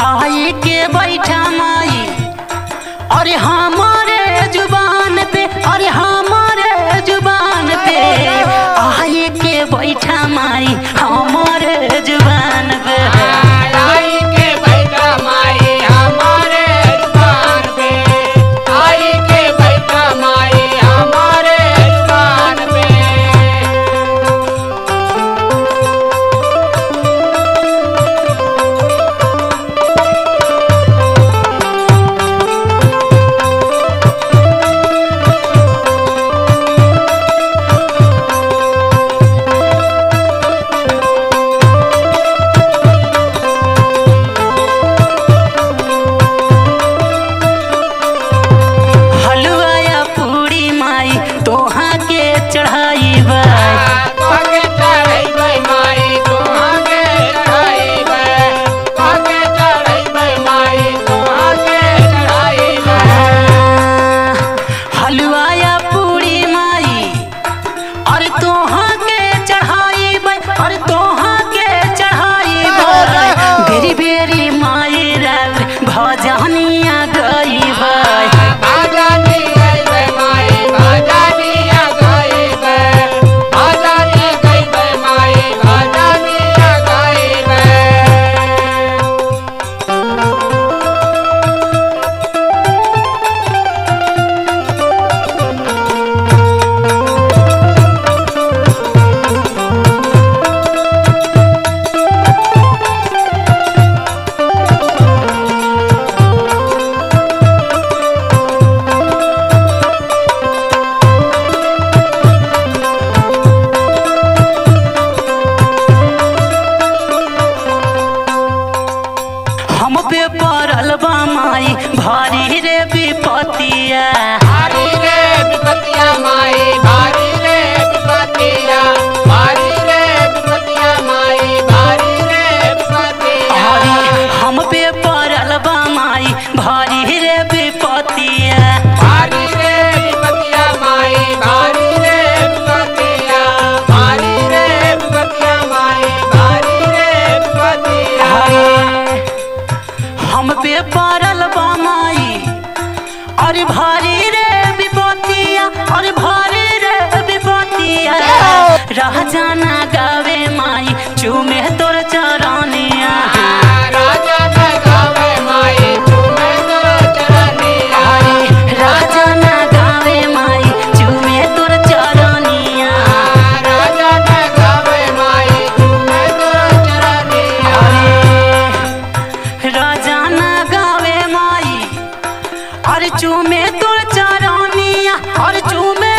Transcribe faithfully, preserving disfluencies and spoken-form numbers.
आई के बैठा माई अरे हमारे जुबान पे अरे हमारे जुबान पे आई के बैठा माई हमारे जुबान पे आई के बैठा माई हमारे जुबान पे आई के बैठा माई हमारे जुबान पे भारी रे विपतिया भारी रे विपतिया माई भारी रे विपतिया भारी रे विपतिया माई भारी रे विपतिया हम पे पड़ल बा माई भारी रे विपतिया भारी रे विपतिया माई भारी रे विपतिया भारी रे विपतिया माई भारी रे विपतिया हम पे पड़ल बा माई अरे भारी रे विपतिया अरे भारी रे विपतिया राजा ना गावे माई चूमे तोर चरनिया राजा ना गावे माई चूमे तोर चरनिया राजा ना गावे माई चूमे तोर चरनिया राजा ना गावे माई चूमे तोर चरनिया राजा ना गावे माई अरे चूमे तोर चरनिया और चूमे